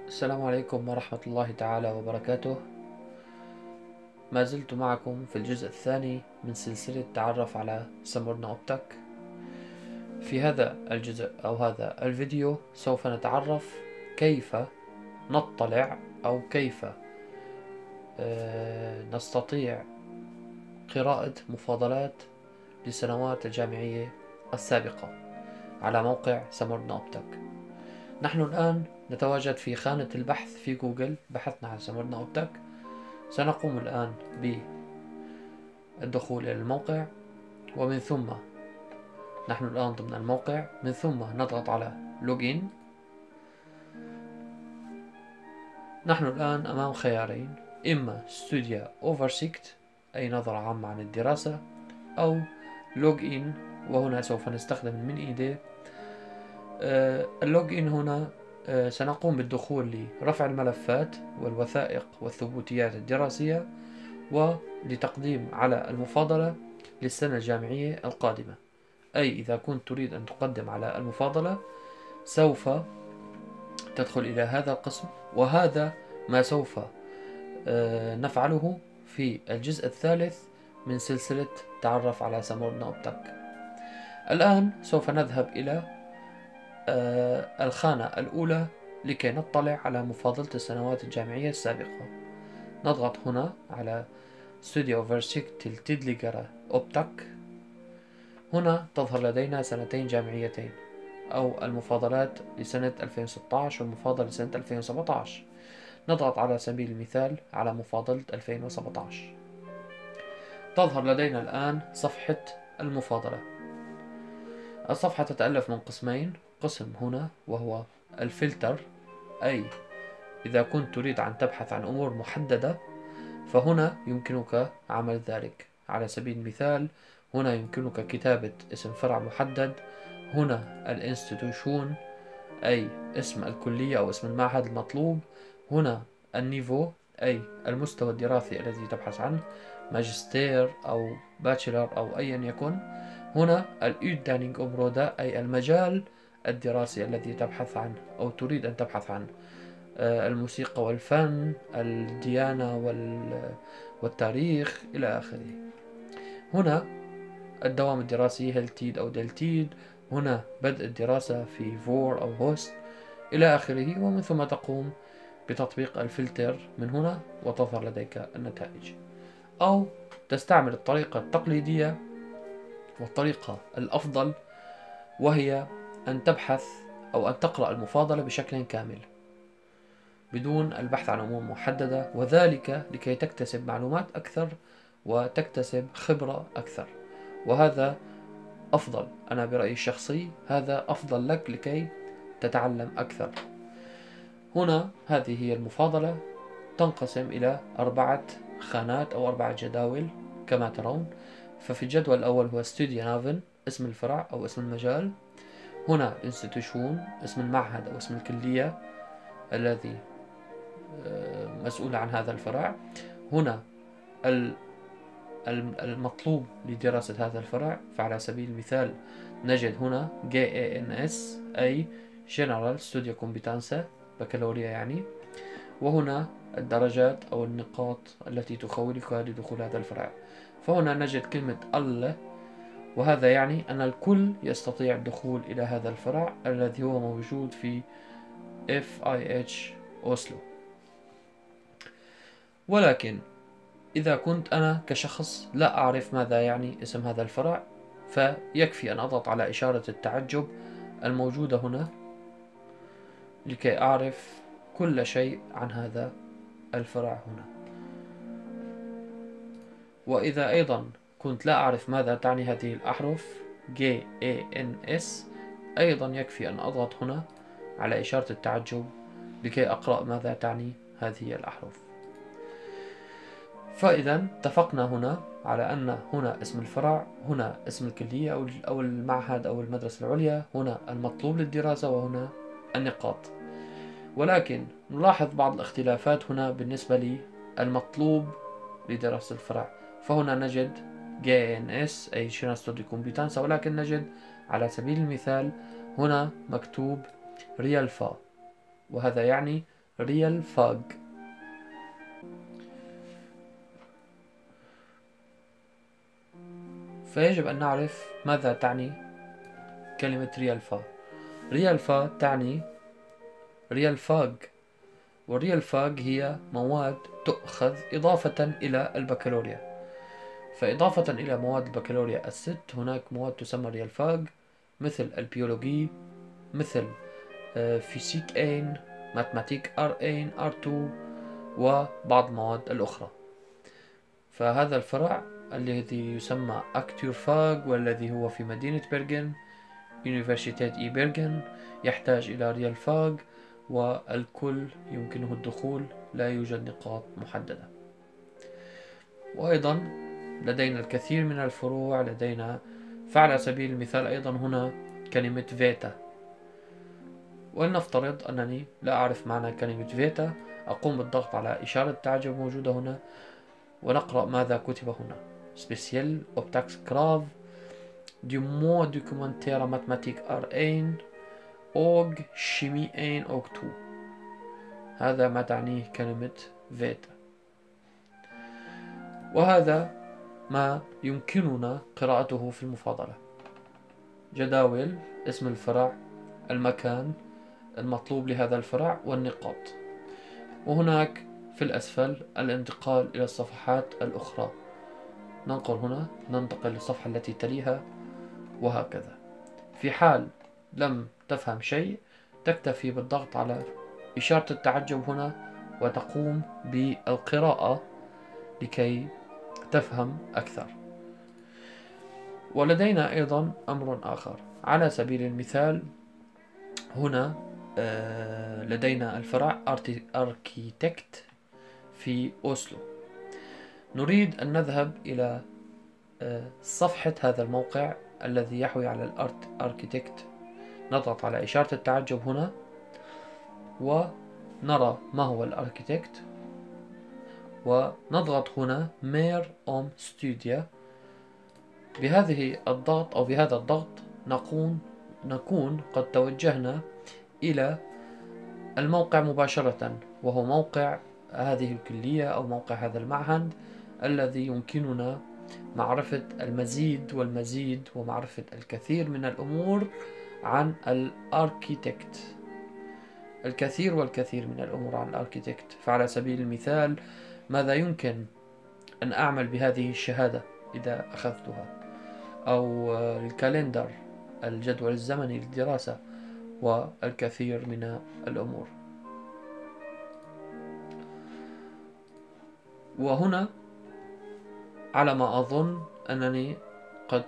السلام عليكم ورحمة الله تعالى وبركاته. ما زلت معكم في الجزء الثاني من سلسلة تعرف على سمورنا أوبتك. في هذا الجزء أو هذا الفيديو سوف نتعرف كيف نطلع أو كيف نستطيع قراءة مفاضلات للسنوات الجامعية السابقة على موقع سمورنا أوبتك. نحن الآن نتواجد في خانة البحث في جوجل، بحثنا عن سمورنا أوبتك. سنقوم الآن بالدخول إلى الموقع، ومن ثم نحن الآن ضمن الموقع، من ثم نضغط على لوجين. نحن الآن أمام خيارين: إما ستوديا أوفرسيكت أي نظرة عامة عن الدراسة، أو لوجين، وهنا سوف نستخدم من إيديه. اللوجين هنا سنقوم بالدخول لرفع الملفات والوثائق والثبوتيات الدراسية ولتقديم على المفاضلة للسنة الجامعية القادمة. أي إذا كنت تريد أن تقدم على المفاضلة سوف تدخل إلى هذا القسم، وهذا ما سوف نفعله في الجزء الثالث من سلسلة تعرف على سمورنا أوبتك. الآن سوف نذهب إلى الخانة الأولى لكي نطلع على مفاضلة السنوات الجامعية السابقة. نضغط هنا على ستوديو أوفرسيكت تيدليغرا أوبتك. هنا تظهر لدينا سنتين جامعيتين، أو المفاضلات لسنة 2016 والمفاضلة لسنة 2017. نضغط على سبيل المثال على مفاضلة 2017. تظهر لدينا الآن صفحة المفاضلة. الصفحة تتألف من قسمين: قسم هنا وهو الفلتر، أي إذا كنت تريد أن تبحث عن أمور محددة فهنا يمكنك عمل ذلك. على سبيل المثال هنا يمكنك كتابة اسم فرع محدد، هنا الانستيتوشن أي اسم الكلية أو اسم المعهد المطلوب، هنا النيفو أي المستوى الدراسي الذي تبحث عنه، ماجستير أو باتشلر أو أيا يكن، هنا الأودانينغ أوبرودا أي المجال الدراسي الذي تبحث عنه أو تريد أن تبحث عنه، الموسيقى والفن، الديانة والتاريخ إلى آخره. هنا الدوام الدراسي هلتيد أو دلتيد، هنا بدء الدراسة في فور أو هوست إلى آخره. ومن ثم تقوم بتطبيق الفلتر من هنا وتظهر لديك النتائج، أو تستعمل الطريقة التقليدية والطريقة الأفضل، وهي أن تبحث أو أن تقرأ المفاضلة بشكل كامل بدون البحث عن أمور محددة، وذلك لكي تكتسب معلومات أكثر وتكتسب خبرة أكثر. وهذا أفضل، أنا برأيي الشخصي هذا أفضل لك لكي تتعلم أكثر. هنا هذه هي المفاضلة، تنقسم إلى 4 خانات أو 4 جداول كما ترون. ففي الجدول الأول هو ستوديا نافن اسم الفرع أو اسم المجال، هنا انستيتوشن اسم المعهد أو اسم الكلية الذي مسؤول عن هذا الفرع، هنا المطلوب لدراسة هذا الفرع. فعلى سبيل المثال نجد هنا GANS أي General Studio Competenza بكالوريا يعني، وهنا الدرجات أو النقاط التي تخولك لدخول هذا الفرع. فهنا نجد كلمة الله، وهذا يعني أن الكل يستطيع الدخول إلى هذا الفرع الذي هو موجود في FIH أوسلو. ولكن إذا كنت أنا كشخص لا أعرف ماذا يعني اسم هذا الفرع، فيكفي أن أضغط على إشارة التعجب الموجودة هنا لكي أعرف كل شيء عن هذا الفرع هنا. وإذا أيضا كنت لا أعرف ماذا تعني هذه الأحرف GANS، أيضا يكفي أن أضغط هنا على إشارة التعجب لكي أقرأ ماذا تعني هذه الأحرف. فإذا اتفقنا هنا على أن هنا اسم الفرع، هنا اسم الكلية أو المعهد أو المدرسة العليا، هنا المطلوب للدراسة، وهنا النقاط. ولكن نلاحظ بعض الاختلافات هنا بالنسبة للمطلوب لدراسة الفرع. فهنا نجد GNS أي General Study Competenza، ولكن نجد على سبيل المثال هنا مكتوب ريال فا، وهذا يعني ريال فاج. فيجب أن نعرف ماذا تعني كلمة ريال فا. ريال فا تعني ريال فاج، والريال فاج هي مواد تؤخذ إضافة إلى البكالوريا. فإضافة إلى مواد البكالوريا الست، هناك مواد تسمى ريال فاج مثل البيولوجي، مثل فيزيك إين، ماتماتيك R1 R2، وبعض المواد الأخرى. فهذا الفرع الذي يسمى أكتور فاج، والذي هو في مدينة بيرغن، يونيفرسيتات إي بيرغن، يحتاج إلى ريال فاج، والكل يمكنه الدخول، لا يوجد نقاط محددة. وأيضا لدينا الكثير من الفروع لدينا. فعلى سبيل المثال أيضا هنا كلمة فيتا، ولنفترض أنني لا أعرف معنى كلمة فيتا، أقوم بالضغط على إشارة التعجب موجودة هنا، ونقرأ ماذا كتب هنا: سبيسيال أوبتاكس كراف دو مو دوكومنتير ماتماتيك R1 أوغ شيمي 1 أوغ 2. هذا ما تعنيه كلمة فيتا، وهذا ما يمكننا قراءته في المفاضلة: جداول، اسم الفرع، المكان المطلوب لهذا الفرع، والنقاط. وهناك في الأسفل الانتقال إلى الصفحات الأخرى. ننقل هنا، ننتقل للصفحة التي تليها، وهكذا. في حال لم تفهم شيء تكتفي بالضغط على إشارة التعجب هنا وتقوم بالقراءة لكي تفهم أكثر. ولدينا أيضا أمر آخر. على سبيل المثال هنا لدينا الفرع أركيتكت في أوسلو. نريد أن نذهب إلى صفحة هذا الموقع الذي يحوي على الأركيتكت. نضغط على إشارة التعجب هنا ونرى ما هو الأركيتكت، ونضغط هنا مير أوم ستوديا. بهذه الضغط أو بهذا الضغط نكون قد توجهنا إلى الموقع مباشرة، وهو موقع هذه الكلية أو موقع هذا المعهد، الذي يمكننا معرفة المزيد والمزيد ومعرفة الكثير من الأمور عن الأركيتكت، الكثير والكثير من الأمور عن الأركيتكت. فعلى سبيل المثال ماذا يمكن أن أعمل بهذه الشهادة إذا أخذتها، أو الكالندر، الجدول الزمني للدراسة، والكثير من الأمور. وهنا على ما أظن أنني قد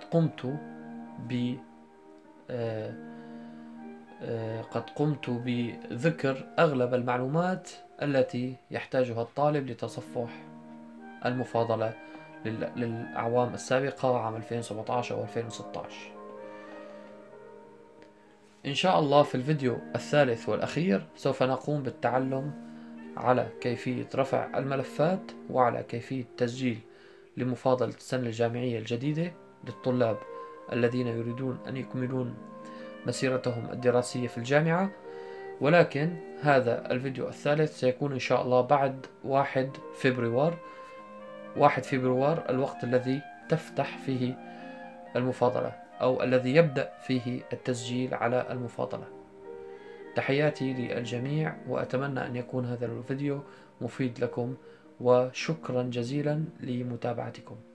قمت بذكر أغلب المعلومات التي يحتاجها الطالب لتصفح المفاضلة للأعوام السابقة، عام 2017 و 2016. إن شاء الله في الفيديو الثالث والأخير سوف نقوم بالتعلم على كيفية رفع الملفات، وعلى كيفية تسجيل لمفاضلة السنة الجامعية الجديدة للطلاب الذين يريدون أن يكملون مسيرتهم الدراسية في الجامعة. ولكن هذا الفيديو الثالث سيكون إن شاء الله بعد 1 فبراير، 1 فبراير الوقت الذي تفتح فيه المفاضلة أو الذي يبدأ فيه التسجيل على المفاضلة. تحياتي للجميع، وأتمنى أن يكون هذا الفيديو مفيد لكم، وشكرا جزيلا لمتابعتكم.